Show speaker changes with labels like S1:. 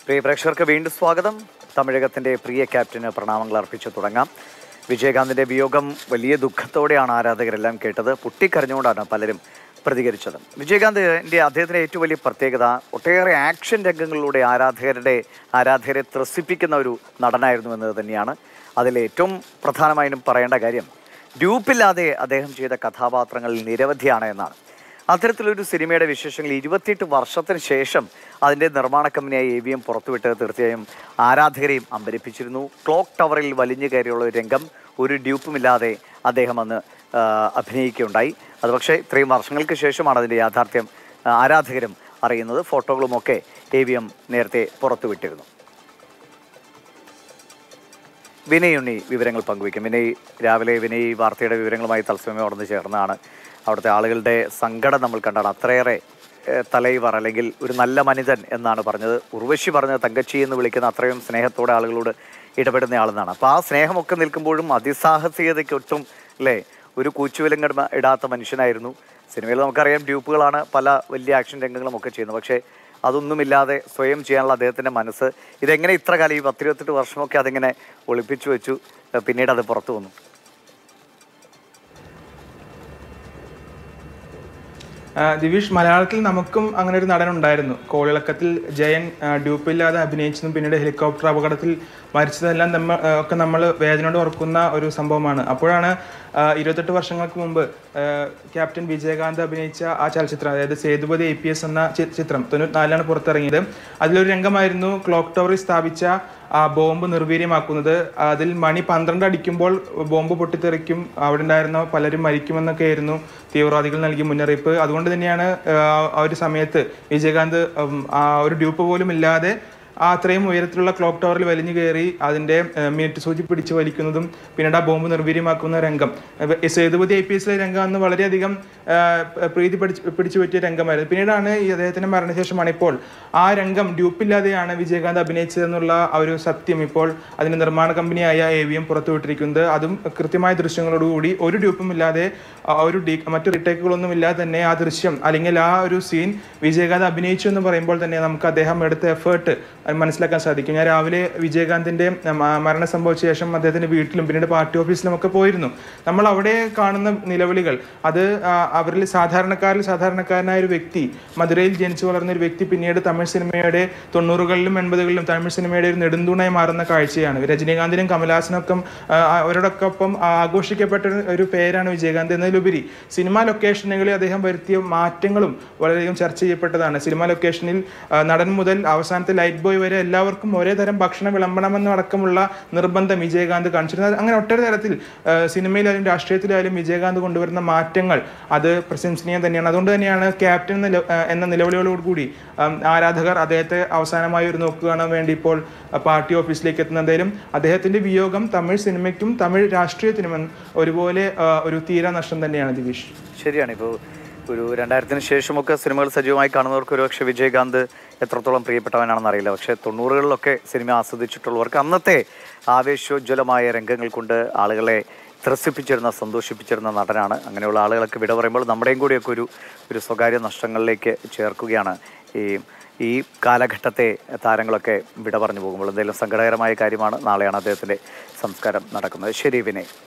S1: പ്രിയ പ്രേക്ഷകർക്ക് വീണ്ടും സ്വാഗതം. തമിഴകത്തിൻ്റെ പ്രിയ ക്യാപ്റ്റന് പ്രണാമങ്ങൾ അർപ്പിച്ചു തുടങ്ങാം. വിജയകാന്തിൻ്റെ വിയോഗം വലിയ ദുഃഖത്തോടെയാണ് ആരാധകരെല്ലാം കേട്ടത്. പൊട്ടിക്കരഞ്ഞുകൊണ്ടാണ് പലരും പ്രതികരിച്ചത്. വിജയകാന്തിൻ്റെ അദ്ദേഹത്തിൻ്റെ ഏറ്റവും വലിയ പ്രത്യേകത ഒട്ടേറെ ആക്ഷൻ രംഗങ്ങളിലൂടെ ആരാധകരെ ത്രസിപ്പിക്കുന്ന ഒരു നടനായിരുന്നു എന്നത് തന്നെയാണ്. അതിൽ ഏറ്റവും പ്രധാനമായും പറയേണ്ട കാര്യം ഡ്യൂപ്പില്ലാതെ അദ്ദേഹം ചെയ്ത കഥാപാത്രങ്ങൾ നിരവധിയാണ് എന്നാണ്. അത്തരത്തിലൊരു സിനിമയുടെ വിശേഷങ്ങൾ 28 വർഷത്തിന് ശേഷം അതിൻ്റെ നിർമ്മാണ കമ്പനിയായ AVM പുറത്തുവിട്ട് തീർച്ചയായും ആരാധകരെയും അമ്പരിപ്പിച്ചിരുന്നു. ക്ലോക്ക് ടവറിൽ വലിഞ്ഞു കയറിയുള്ള ഒരു രംഗം ഒരു ഡ്യൂപ്പുമില്ലാതെ അദ്ദേഹം അന്ന് അഭിനയിക്കുകയുണ്ടായി. അത് പക്ഷേ ഇത്രയും വർഷങ്ങൾക്ക് ശേഷമാണ് അതിൻ്റെ യാഥാർത്ഥ്യം ആരാധകരും അറിയുന്നത്. ഫോട്ടോകളുമൊക്കെ AVM നേരത്തെ പുറത്തുവിട്ടിരുന്നു. വിനയ് ഉണ്ണി വിവരങ്ങൾ പങ്കുവയ്ക്കും. രാവിലെ വിനയ് വാർത്തയുടെ വിവരങ്ങളുമായി തത്സമയം ഉടന്നു ചേർന്നാണ്. അവിടുത്തെ ആളുകളുടെ സങ്കടം നമ്മൾ കണ്ടാണ്. അത്രയേറെ തലൈവർ അല്ലെങ്കിൽ ഒരു നല്ല മനിതൻ എന്നാണ് പറഞ്ഞത്. ഉർവശി പറഞ്ഞത് തങ്കച്ചി എന്ന് വിളിക്കുന്ന അത്രയും സ്നേഹത്തോടെ ആളുകളോട് ഇടപെടുന്ന ആളെന്നാണ്. അപ്പോൾ ആ സ്നേഹമൊക്കെ നിൽക്കുമ്പോഴും അതിസാഹസികതയ്ക്കൊട്ടും അല്ലേ ഒരു കൂച്ചുവിലങ്ങ ഇടാത്ത മനുഷ്യനായിരുന്നു. സിനിമയിൽ നമുക്കറിയാം ഡ്യൂപ്പുകളാണ് പല വലിയ ആക്ഷൻ രംഗങ്ങളും ഒക്കെ ചെയ്യുന്നത്. പക്ഷേ അതൊന്നുമില്ലാതെ സ്വയം ചെയ്യാനുള്ള അദ്ദേഹത്തിൻ്റെ മനസ്സ് ഇതെങ്ങനെ ഇത്ര കാലം ഈ 28 വർഷമൊക്കെ അതിങ്ങനെ ഒളിപ്പിച്ചു വെച്ചു, പിന്നീട് അത് പുറത്തു വന്നു.
S2: ദിവിഷ്, മലയാളത്തിൽ നമുക്കും അങ്ങനെ ഒരു നടൻ ഉണ്ടായിരുന്നു. കോളിളക്കത്തിൽ ജയൻ ഡ്യൂപ്പില്ലാതെ അഭിനയിച്ചതും പിന്നീട് ഹെലികോപ്റ്റർ അപകടത്തിൽ മരിച്ചതെല്ലാം നമ്മൾ വേദനയോട് ഓർക്കുന്ന ഒരു സംഭവമാണ്. അപ്പോഴാണ് 28 വർഷങ്ങൾക്ക് മുമ്പ് ക്യാപ്റ്റൻ വിജയകാന്ത് അഭിനയിച്ച ആ ചലച്ചിത്രം, അതായത് സേതുപതി IPS എന്ന ചിത്രം 94 പുറത്തിറങ്ങിയത്. അതിലൊരു രംഗമായിരുന്നു ക്ലോക്ക് ടവറിൽ സ്ഥാപിച്ച ആ ബോംബ് നിർവീര്യമാക്കുന്നത്. അതിൽ മണി 12 അടിക്കുമ്പോൾ ബോംബ് പൊട്ടിത്തെറിക്കും, അവിടെ ഉണ്ടായിരുന്ന പലരും മരിക്കുമെന്നൊക്കെ ആയിരുന്നു തീവ്രവാദികൾ നൽകിയ മുന്നറിയിപ്പ്. അതുകൊണ്ട് തന്നെയാണ് ആ ഒരു സമയത്ത് വിജയകാന്ത് ഒരു ഡ്യൂപ്പ് പോലും ഇല്ലാതെ അത്രയും ഉയരത്തിലുള്ള ക്ലോക്ക് ടവറിൽ വലിഞ്ഞു കയറി അതിൻ്റെ മിനിറ്റ് സൂചി പിടിച്ച് വലിക്കുന്നതും പിന്നീട് ആ ബോംബ് നിർവീര്യമാക്കുന്ന രംഗം, സേതുപതി IPSലെ രംഗം അന്ന് വളരെയധികം പ്രീതി പിടിച്ചു പറ്റിയ രംഗമായിരുന്നു. പിന്നീടാണ് ഈ അദ്ദേഹത്തിൻ്റെ മരണശേഷമാണ് ഇപ്പോൾ ആ രംഗം ഡ്യൂപ്പില്ലാതെയാണ് വിജയകാന്ത് അഭിനയിച്ചതെന്നുള്ള ആ ഒരു സത്യം ഇപ്പോൾ അതിൻ്റെ നിർമ്മാണ കമ്പനിയായ AVM പുറത്തുവിട്ടിരിക്കുന്നത്. അതും കൃത്യമായ ദൃശ്യങ്ങളോടുകൂടി ഒരു ഡ്യൂപ്പും ഇല്ലാതെ മറ്റു റീടേക്കുകളൊന്നും ഇല്ലാതെ തന്നെ ആ ദൃശ്യം അല്ലെങ്കിൽ ആ ഒരു സീൻ വിജയകാന്ത് അഭിനയിച്ചു എന്ന് പറയുമ്പോൾ തന്നെ നമുക്ക് അദ്ദേഹം എടുത്ത എഫേർട്ട് മനസ്സിലാക്കാൻ സാധിക്കും. ഞാൻ രാവിലെ വിജയകാന്തിൻ്റെ മരണം സംഭവിച്ച ശേഷം അദ്ദേഹത്തിൻ്റെ വീട്ടിലും പിന്നീട് പാർട്ടി ഓഫീസിലും ഒക്കെ പോയിരുന്നു. നമ്മൾ അവിടെ കാണുന്ന നിലവിളികൾ, അത് അവരിൽ സാധാരണക്കാരനായ ഒരു വ്യക്തി, മധുരയിൽ ജനിച്ചു വളർന്ന ഒരു വ്യക്തി പിന്നീട് തമിഴ് സിനിമയുടെ 90കളിലും 80കളിലും തമിഴ് സിനിമയുടെ ഒരു നെടുന്തൂണായി മാറുന്ന കാഴ്ചയാണ്. രജനീകാന്തിനും കമലഹാസനൊക്കെ അവരോടൊപ്പം ആഘോഷിക്കപ്പെട്ട ഒരു പേരാണ് വിജയകാന്ത്. എന്നതിലുപരി സിനിമാ ലൊക്കേഷനുകളിൽ അദ്ദേഹം വരുത്തിയ മാറ്റങ്ങളും വളരെയധികം ചർച്ച ചെയ്യപ്പെട്ടതാണ്. സിനിമാ ലൊക്കേഷനിൽ നടൻ മുതൽ അവസാനത്തെ ലൈറ്റ് ബോയ് വരെ എല്ലാവർക്കും ഒരേ തരം ഭക്ഷണം വിളമ്പണമെന്നടക്കമുള്ള നിർബന്ധം വിജയകാന്ത് കാണിച്ചിരുന്നത്. അങ്ങനെ ഒട്ടേറെ തരത്തിൽ സിനിമയിലായാലും രാഷ്ട്രീയത്തിലായാലും വിജയകാന്ത് കൊണ്ടുവരുന്ന മാറ്റങ്ങൾ അത് പ്രശംസനീയം തന്നെയാണ്. അതുകൊണ്ട് തന്നെയാണ് ക്യാപ്റ്റൻ എന്ന നിലവിളിയോടുകൂടി ആരാധകർ അദ്ദേഹത്തെ അവസാനമായി ഒരു നോക്ക് കാണാൻ വേണ്ടി ഇപ്പോൾ പാർട്ടി ഓഫീസിലേക്ക് എത്തുന്നത്. എന്തായാലും അദ്ദേഹത്തിൻ്റെ വിയോഗം തമിഴ് സിനിമയ്ക്കും തമിഴ് രാഷ്ട്രീയത്തിനും ഒരുപോലെ ഒരു തീരാ നഷ്ടം തന്നെയാണ് ദിവിഷ്.
S1: ശരിയാണ്. ഇപ്പോൾ ഒരു 2000-ന് ശേഷമൊക്കെ സിനിമകൾ സജീവമായി കാണുന്നവർക്ക് ഒരുപക്ഷെ വിജയകാന്ത് എത്രത്തോളം പ്രിയപ്പെട്ടവനാണെന്ന് അറിയില്ല. പക്ഷേ 90കളിലൊക്കെ സിനിമ ആസ്വദിച്ചിട്ടുള്ളവർക്ക് അന്നത്തെ ആവേശോജ്വലമായ രംഗങ്ങൾ കൊണ്ട് ആളുകളെ ത്രസിപ്പിച്ചിരുന്ന, സന്തോഷിപ്പിച്ചിരുന്ന നടനാണ്. അങ്ങനെയുള്ള ആളുകളൊക്കെ വിട പറയുമ്പോൾ നമ്മുടെയും കൂടിയൊക്കെ ഒരു സ്വകാര്യ നഷ്ടങ്ങളിലേക്ക് ചേർക്കുകയാണ് ഈ കാലഘട്ടത്തെ താരങ്ങളൊക്കെ വിട പറഞ്ഞു പോകുമ്പോൾ. എന്തെങ്കിലും സങ്കടകരമായ കാര്യമാണ്. നാളെയാണ് അദ്ദേഹത്തിൻ്റെ സംസ്കാരം നടക്കുന്നത്. ശരി വിനയ്.